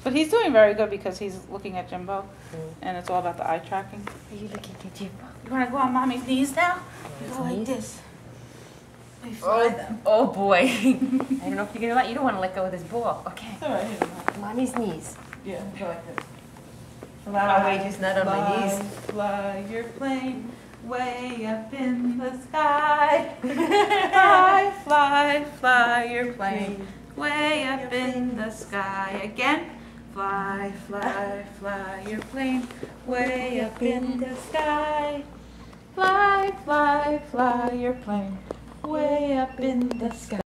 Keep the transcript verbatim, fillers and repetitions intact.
But he's doing very good because he's looking at Jimbo, Mm. and it's all about the eye tracking. Are you looking at Jimbo? You want to go on mommy's knees now? You Mommy's go like knees? this. We fly them. Oh boy. I don't know if you're gonna let. You don't want to let go of this ball. Okay. It's all right. He doesn't have to. Mommy's knees. Yeah, go like this. Oh wait, just not on fly, my knees. Fly your plane way up in the sky. Fly, fly, fly your plane way up in the sky. Again. Fly, fly, fly your plane way up in the sky. Fly, fly, fly your plane way up in the sky.